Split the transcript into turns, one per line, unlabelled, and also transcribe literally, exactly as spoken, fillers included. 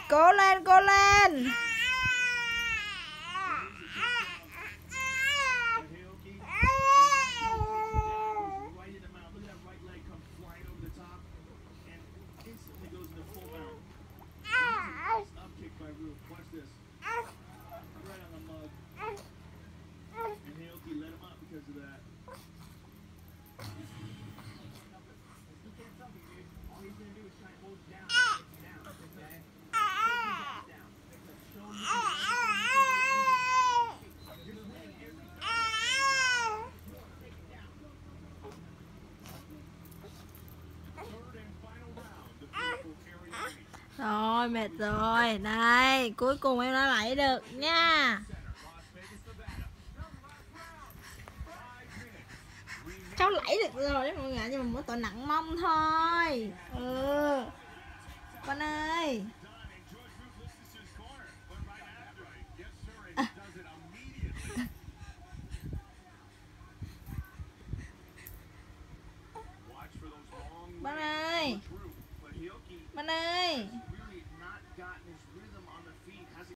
Cố lên, cố lên. Rồi, mệt rồi. Đây, cuối cùng em đã lấy được nha. Cháu lấy được rồi đấy mọi người, nhưng mà mỗi tội nặng mông thôi. Ừ. Con ơi.